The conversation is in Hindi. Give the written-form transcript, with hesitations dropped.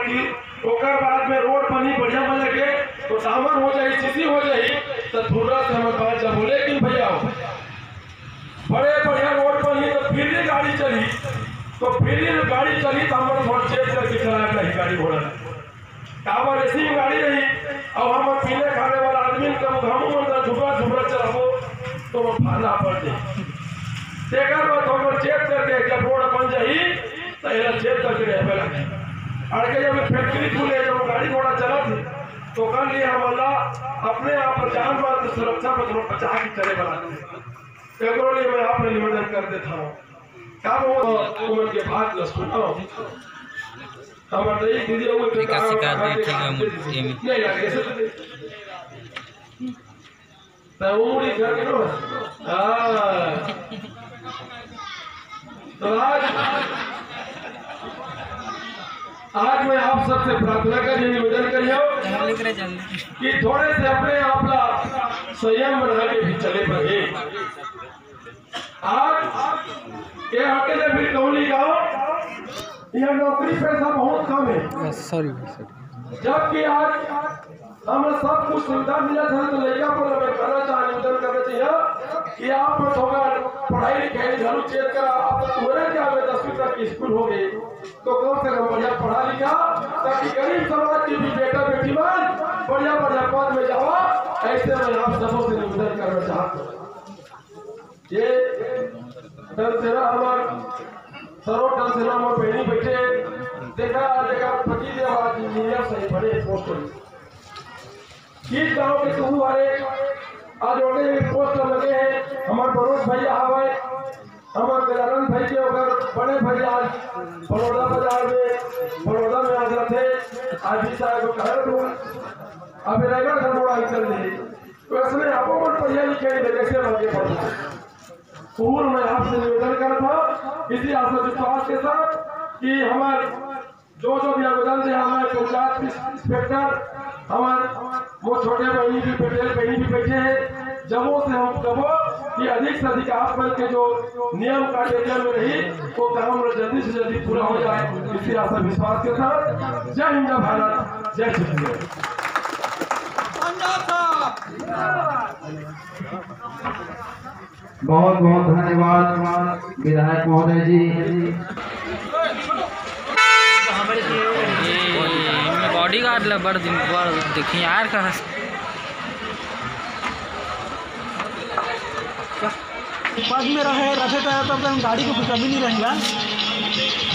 की ओकर बाद में रोड बनी बढ़िया बन लगे तो सामान हो जाए सीसी हो जाए तो थोड़ा से हम बात जब बोले कि भैया बड़े बढ़िया रोड बनी तो फिर भी गाड़ी चली तो हमारे थोड़ा चेक करके चलाया नहीं गाड़ी घोड़ा काबर ऐसी गाड़ी रही अब हम पीने खाने वाला आदमी कब घामू झुबरा चलाबो तो वो फाना पड़ जाए तेकर बाद हम चेक करके जब रोड बन जाई तो एला चेक करके रहे लगे अड़के जब फैक्ट्री खुले जब गाड़ी घोड़ा चला थी तो कर लिए हम अल्लाह अपने आप जान माल की सुरक्षा पर थोड़ा बचा के चले बनाते हैं लिए मैं आपने निवेदन कर देता हूँ क्या वो उम्र के बाद न सुनो हमारे दीदी लोग नहीं लगे तो उम्र घर के नो तो आज मैं आप सबसे प्रार्थना कर निवेदन करियो कि थोड़े से अपने आप ला संयम बना के भी चले बढ़े आज ये अकेले भी कौली गाँव यह नौकरी पैसा बहुत कम है सॉरी जबकि आज हमें सब कुछ सुविधा मिला था तो लड़का पर हमें करना चाहिए निवेदन करना चाहिए कि आप थोड़ा पढ़ाई लिखाई जरूर चेक करा आप तुम्हारे क्या 10वीं तक की स्कूल हो गई तो कम से कम बढ़िया पढ़ा लिखा ताकि गरीब समाज की भी बेटा बेटी बन बढ़िया पद में जाओ ऐसे मैं आप सबों से निवेदन करना चाहता हूँ ये सेना हमारे सरोवर सेना में बहनी बैठे देखा पति देव इंजीनियर सही बड़े पोस्ट किस गाँव के तू वाले आज ओटे पोस्ट लगे हैं हमारे बड़ोस भाई आवे हमारे गजानन भाई के अगर बड़े भाई आज बड़ौदा बाजार में बड़ौदा में आज थे आज भी साहब को कह दूँ अब रहेगा घर बड़ा चल रही तो इसमें आपको पढ़िया लिखे कैसे आगे बढ़ना पूर्व मैं आपसे निवेदन कर रहा था इसी आशा विश्वास के साथ कि हमारे जो भी आवेदन थे हमारे पंचायत इंस्पेक्टर हमारे वो छोटे बहनी भी पटेल बहनी भी बैठे हैं जबों से हम कबो कि अधिक से अधिक आप के जो नियम कार्यक्रम में रही वो काम जल्दी से जल्दी पूरा हो जाए इसी आशा विश्वास के साथ जय हिंद भारत जय श्री बहुत बहुत धन्यवाद विधायक महोदय जी बॉडी गार्ड बड़ देखिए यार कहा में रहे तो गाड़ी को कभी नहीं रहेगा।